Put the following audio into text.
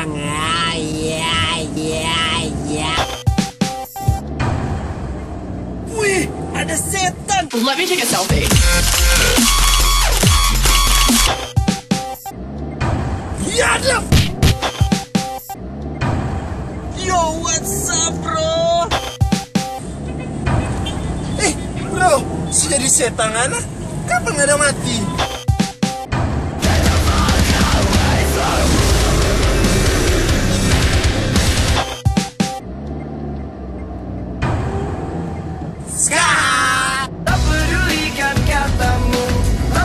orang. Ya. Wih, ada setan. Let me take a selfie. Ya, ada. Yo, what's up, bro? Bro, si jadi setan, kapan ada mati?